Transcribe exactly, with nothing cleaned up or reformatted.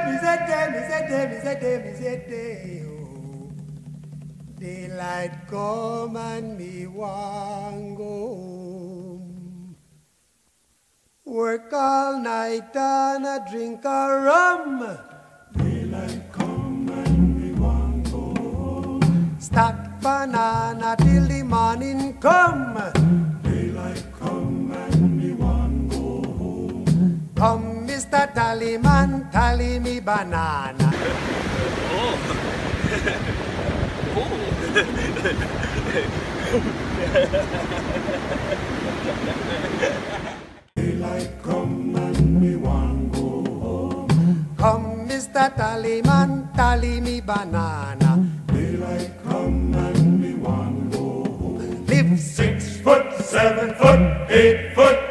me say day, me say day, me say day, me say day. Oh, daylight come and me want go home. Work all night and a drink a rum. Daylight come and me want go home. Stack banana till the morning come. Daylight come and me want go home. Come, Mister Tallyman, tally me banana. Oh. Daylight come and me want go home. Come, Mister Tallyman, tally me banana. Daylight come and me want go home. Live Six foot, seven foot, eight foot.